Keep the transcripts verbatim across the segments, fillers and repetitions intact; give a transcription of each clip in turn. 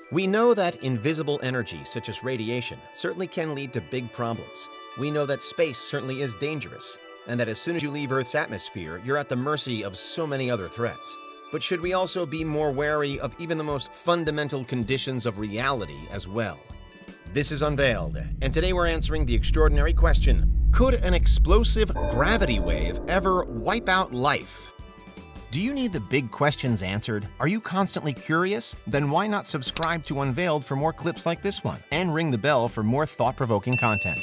We know that invisible energy, such as radiation, certainly can lead to big problems. We know that space certainly is dangerous, and that as soon as you leave Earth's atmosphere, you're at the mercy of so many other threats. But should we also be more wary of even the most fundamental conditions of reality as well? This is Unveiled, and today we're answering the extraordinary question, could an explosive gravity wave ever wipe out life? Do you need the big questions answered? Are you constantly curious? Then why not subscribe to Unveiled for more clips like this one, and ring the bell for more thought-provoking content.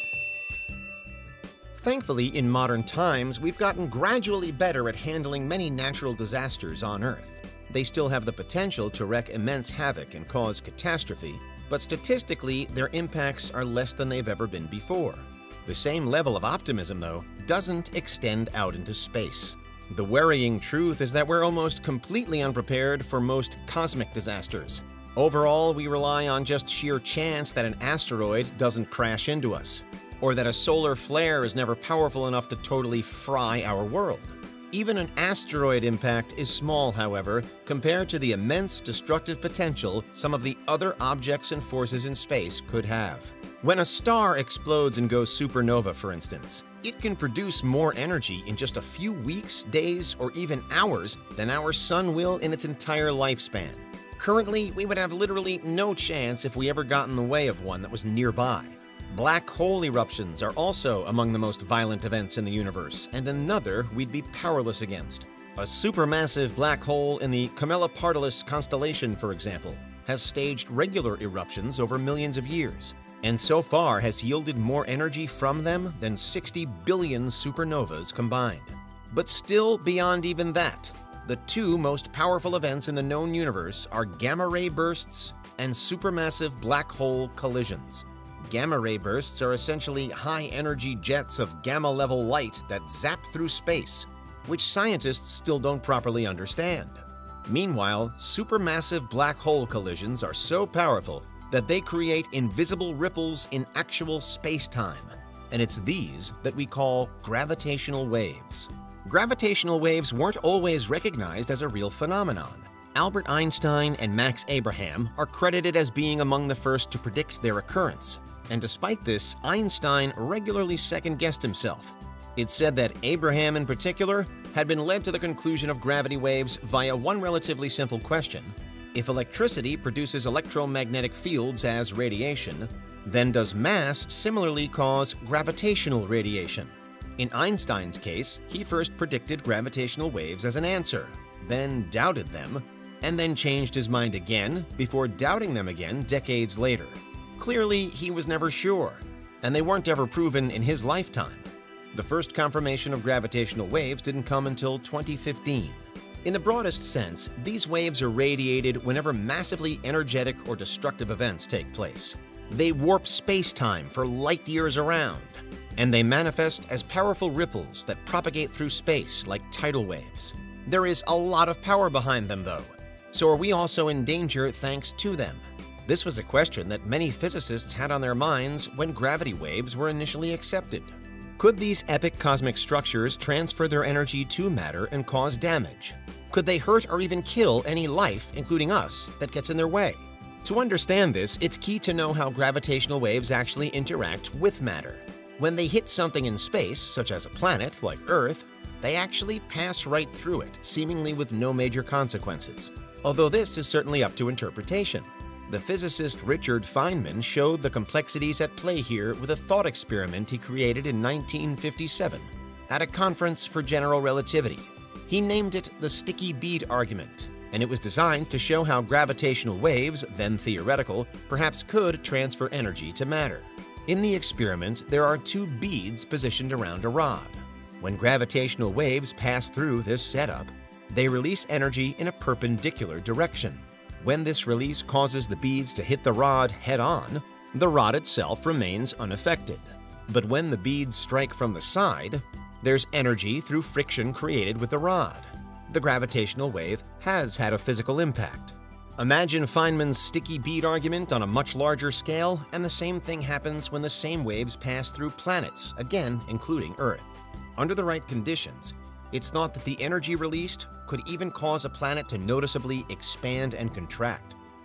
Thankfully, in modern times, we've gotten gradually better at handling many natural disasters on Earth. They still have the potential to wreak immense havoc and cause catastrophe, but statistically, their impacts are less than they've ever been before. The same level of optimism, though, doesn't extend out into space. The worrying truth is that we're almost completely unprepared for most cosmic disasters. Overall, we rely on just sheer chance that an asteroid doesn't crash into us, or that a solar flare is never powerful enough to totally fry our world. Even an asteroid impact is small, however, compared to the immense destructive potential some of the other objects and forces in space could have. When a star explodes and goes supernova, for instance, it can produce more energy in just a few weeks, days, or even hours than our sun will in its entire lifespan. Currently, we would have literally no chance if we ever got in the way of one that was nearby. Black hole eruptions are also among the most violent events in the universe, and another we'd be powerless against. A supermassive black hole in the Camelopardalis constellation, for example, has staged regular eruptions over millions of years, and so far has yielded more energy from them than sixty billion supernovas combined. But still beyond even that, the two most powerful events in the known universe are gamma-ray bursts and supermassive black hole collisions. Gamma-ray bursts are essentially high-energy jets of gamma-level light that zap through space, which scientists still don't properly understand. Meanwhile, supermassive black hole collisions are so powerful that they create invisible ripples in actual space-time, and it's these that we call gravitational waves. Gravitational waves weren't always recognized as a real phenomenon. Albert Einstein and Max Abraham are credited as being among the first to predict their occurrence, and despite this, Einstein regularly second-guessed himself. It's said that Abraham in particular had been led to the conclusion of gravity waves via one relatively simple question: if electricity produces electromagnetic fields as radiation, then does mass similarly cause gravitational radiation? In Einstein's case, he first predicted gravitational waves as an answer, then doubted them, and then changed his mind again before doubting them again decades later. Clearly, he was never sure, and they weren't ever proven in his lifetime. The first confirmation of gravitational waves didn't come until twenty fifteen. In the broadest sense, these waves are radiated whenever massively energetic or destructive events take place. They warp space-time for light years around, and they manifest as powerful ripples that propagate through space like tidal waves. There is a lot of power behind them, though. So are we also in danger thanks to them? This was a question that many physicists had on their minds when gravity waves were initially accepted. Could these epic cosmic structures transfer their energy to matter and cause damage? Could they hurt or even kill any life, including us, that gets in their way? To understand this, it's key to know how gravitational waves actually interact with matter. When they hit something in space, such as a planet like Earth, they actually pass right through it, seemingly with no major consequences. Although this is certainly up to interpretation. The physicist Richard Feynman showed the complexities at play here with a thought experiment he created in nineteen fifty-seven at a conference for general relativity. He named it the sticky bead argument, and it was designed to show how gravitational waves, then theoretical, perhaps could transfer energy to matter. In the experiment, there are two beads positioned around a rod. When gravitational waves pass through this setup, they release energy in a perpendicular direction. When this release causes the beads to hit the rod head-on, the rod itself remains unaffected. But when the beads strike from the side, there's energy through friction created with the rod. The gravitational wave has had a physical impact. Imagine Feynman's sticky bead argument on a much larger scale, and the same thing happens when the same waves pass through planets, again including Earth. Under the right conditions, it's thought that the energy released could even cause a planet to noticeably expand and contract.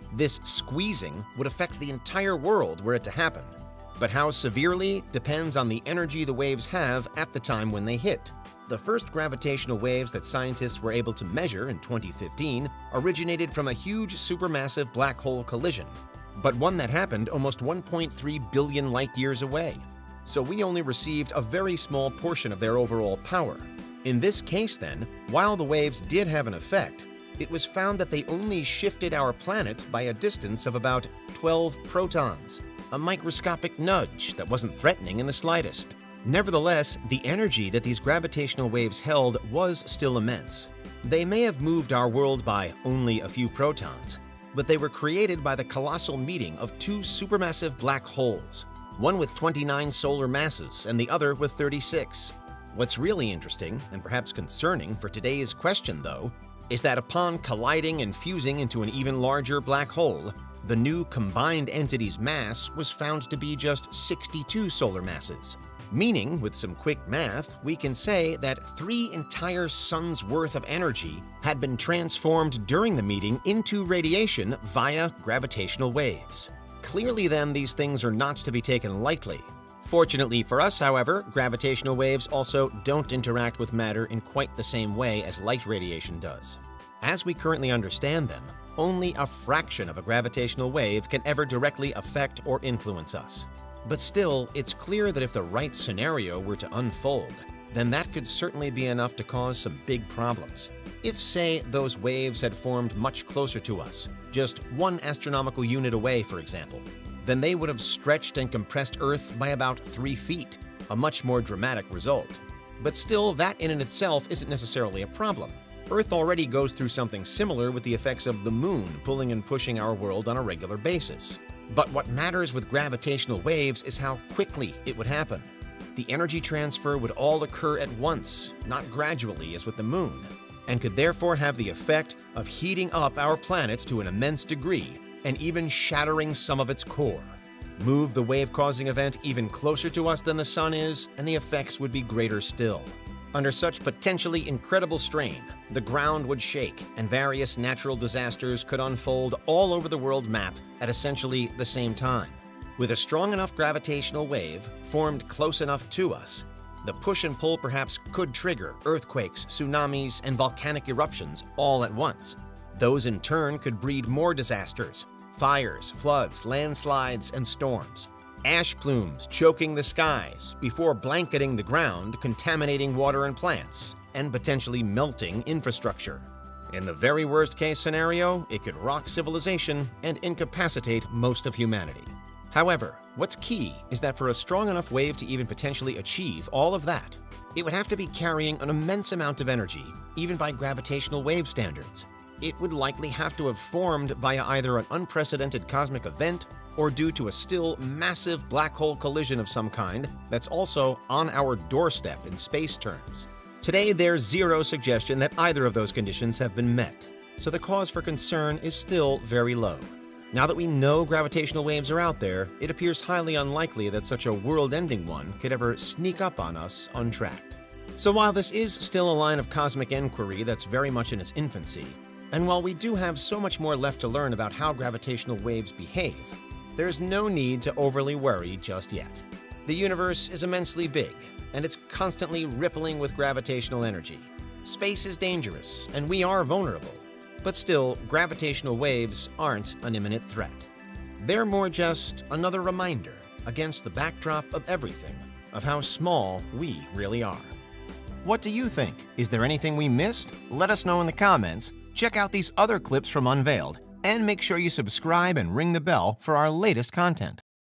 This squeezing would affect the entire world were it to happen. But how severely depends on the energy the waves have at the time when they hit. The first gravitational waves that scientists were able to measure in twenty fifteen originated from a huge supermassive black hole collision, but one that happened almost one point three billion light-years away. So we only received a very small portion of their overall power. In this case then, while the waves did have an effect, it was found that they only shifted our planet by a distance of about twelve protons, a microscopic nudge that wasn't threatening in the slightest. Nevertheless, the energy that these gravitational waves held was still immense. They may have moved our world by only a few protons, but they were created by the colossal meeting of two supermassive black holes, one with twenty-nine solar masses and the other with thirty-six. What's really interesting, and perhaps concerning for today's question though, is that upon colliding and fusing into an even larger black hole, the new combined entity's mass was found to be just sixty-two solar masses. Meaning, with some quick math, we can say that three entire suns' worth of energy had been transformed during the meeting into radiation via gravitational waves. Clearly then, these things are not to be taken lightly. Fortunately for us, however, gravitational waves also don't interact with matter in quite the same way as light radiation does. As we currently understand them, only a fraction of a gravitational wave can ever directly affect or influence us. But still, it's clear that if the right scenario were to unfold, then that could certainly be enough to cause some big problems. If, say, those waves had formed much closer to us, just one astronomical unit away, for example, then they would have stretched and compressed Earth by about three feet, a much more dramatic result. But still, that in and itself isn't necessarily a problem. Earth already goes through something similar with the effects of the moon pulling and pushing our world on a regular basis. But what matters with gravitational waves is how quickly it would happen. The energy transfer would all occur at once, not gradually as with the moon, and could therefore have the effect of heating up our planet to an immense degree and even shattering some of its core. Move the wave-causing event even closer to us than the Sun is, and the effects would be greater still. Under such potentially incredible strain, the ground would shake and various natural disasters could unfold all over the world map at essentially the same time. With a strong enough gravitational wave formed close enough to us, the push and pull perhaps could trigger earthquakes, tsunamis, and volcanic eruptions all at once. Those in turn could breed more disasters: fires, floods, landslides, and storms. Ash plumes choking the skies before blanketing the ground, contaminating water and plants, and potentially melting infrastructure. In the very worst case scenario, it could rock civilization and incapacitate most of humanity. However, what's key is that for a strong enough wave to even potentially achieve all of that, it would have to be carrying an immense amount of energy, even by gravitational wave standards. It would likely have to have formed via either an unprecedented cosmic event or due to a still massive black hole collision of some kind that's also on our doorstep in space terms. Today, there's zero suggestion that either of those conditions have been met, so the cause for concern is still very low. Now that we know gravitational waves are out there, it appears highly unlikely that such a world-ending one could ever sneak up on us untracked. So while this is still a line of cosmic inquiry that's very much in its infancy, and while we do have so much more left to learn about how gravitational waves behave, there's no need to overly worry just yet. The universe is immensely big, and it's constantly rippling with gravitational energy. Space is dangerous, and we are vulnerable. But still, gravitational waves aren't an imminent threat. They're more just another reminder against the backdrop of everything, of how small we really are. What do you think? Is there anything we missed? Let us know in the comments. Check out these other clips from Unveiled, and make sure you subscribe and ring the bell for our latest content.